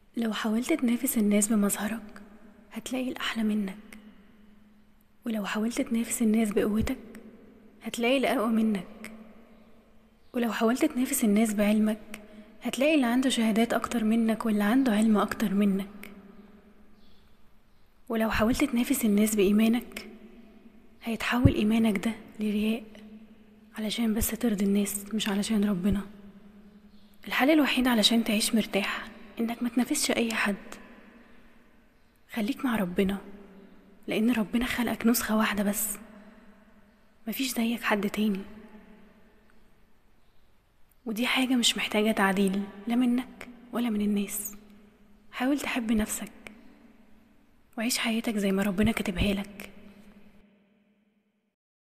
لو حاولت تنافس الناس بمظهرك هتلاقي الأحلى منك، ولو حاولت تنافس الناس بقوتك هتلاقي الأقوى منك، ولو حاولت تنافس الناس بعلمك هتلاقي اللي عنده شهادات أكتر منك واللي عنده علم أكتر منك، ولو حاولت تنافس الناس بإيمانك هيتحول إيمانك ده لرياء علشان بس ترضي الناس مش علشان ربنا. الحل الوحيد علشان تعيش مرتاح إنك ما تنافسش أي حد، خليك مع ربنا، لأن ربنا خلقك نسخة واحدة بس، مفيش زيك حد تاني، ودي حاجة مش محتاجة تعديل لا منك ولا من الناس. حاول تحب نفسك وعيش حياتك زي ما ربنا كاتبها لك.